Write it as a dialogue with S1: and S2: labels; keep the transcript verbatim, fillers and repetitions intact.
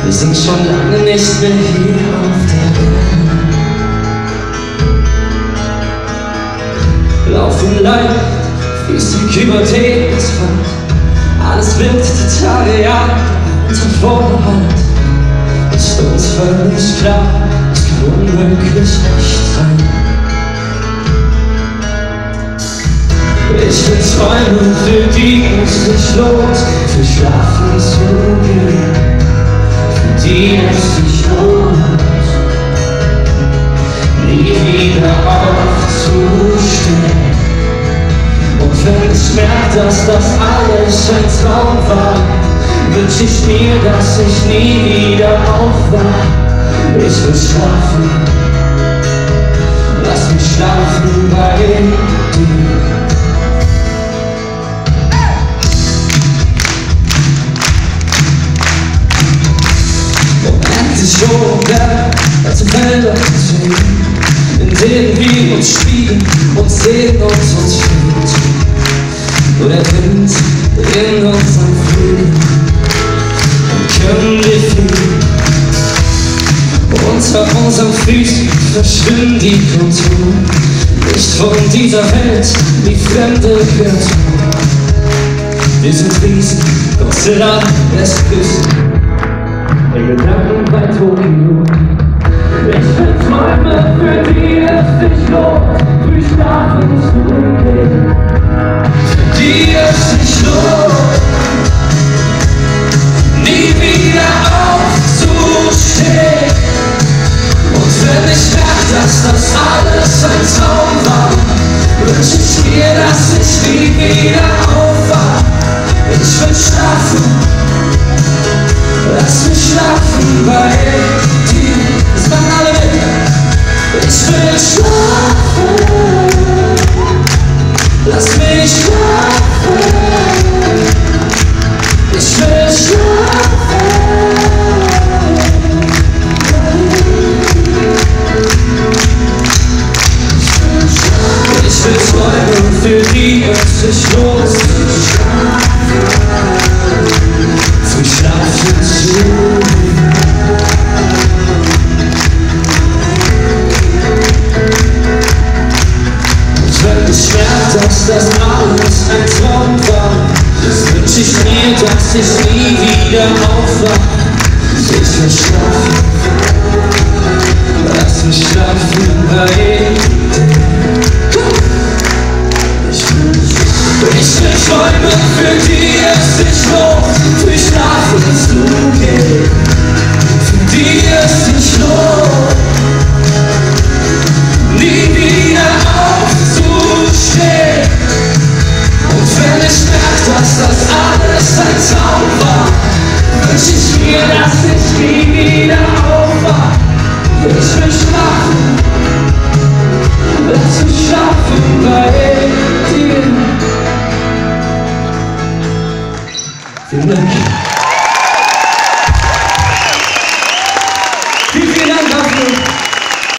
S1: Wir sind schon lange nicht mehr hier auf der Erde. Laufen leicht, fließig über den Asphalt. Alles wird die Tage, ja, unter Vorbehalt. Ist uns völlig klar, es kann unmöglich echt sein. Ich will träumen, für die es sich lohnt, für Schlafen zu gehen, für die es sich lohnt, nie wieder aufzustehen. Und wenn ich merke, dass das alles ein Traum war, wünsch ich mir, dass ich nie wieder aufwach. Ich will schlafen, lass mich schlafen bei dir. Wogen, als Wälder sehen, in denen wir uns spiegeln und sehen und uns fühlt. Nur der Wind in unseren Flügeln, dann können wir fliegen. Unter unseren Füßen verschwimmen die Konturen, nicht von dieser Welt wie fremde Kreaturen. Wir sind Riesen, Godzilla lässt küssen. Der Gedanken bei Tokio. Ich will Träume, für die es sich lohnt, früh schlafen zu gehen, für die es sich lohnt, nie wieder aufzustehen. Und wenn ich merke, dass das alles ein Traum war, wünsch ich mir, dass ich nie wieder aufwach. Ich will schlafen, lass mich schlafen bei dir. Das machen alle mit. Ich will schlafen, lass mich schlafen. Ich will schlafen. Ich will träumen, für die es sich lohnt, für Schlafen zu gehen. Und wenn ich merke, dass das alles ein Traum war, wünsch ich mir, dass ich nie wieder aufwach. Ich will schlafen, lass mich schlafen bei dir. Ich will Träume, für die es sich lohnt, für Schlafen zu gehen, für die es sich lohnt, nie wieder aufzustehen. Und wenn ich merke, dass das alles ein Traum war, wünsch ich mir, dass ich nie wieder aufwach. Ich will schlafen, lass mich schlafen bei dir. Vielen Dank.